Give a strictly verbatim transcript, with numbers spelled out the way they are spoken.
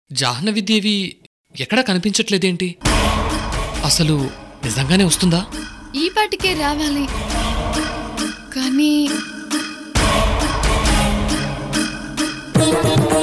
జాహ్నవిదేవి ఎక్కడా కనిపించట్లేదేంటి? అసలు నిజంగానే వస్తుందా? ఈ పాటికే రావాలి, కానీ